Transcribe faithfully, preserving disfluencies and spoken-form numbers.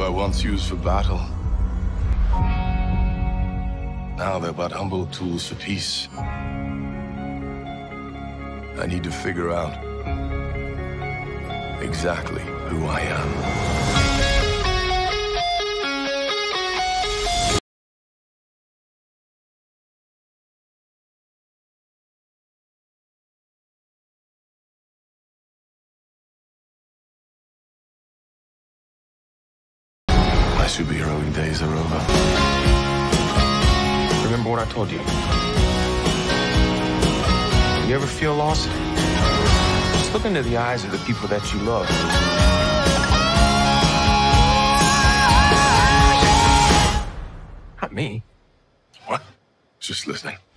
I once used for battle. Now they're but humble tools for peace. I need to figure out exactly who I am. My superheroing days are over. Remember what I told you? You ever feel lost? Just look into the eyes of the people that you love. Not me. What? Just listening.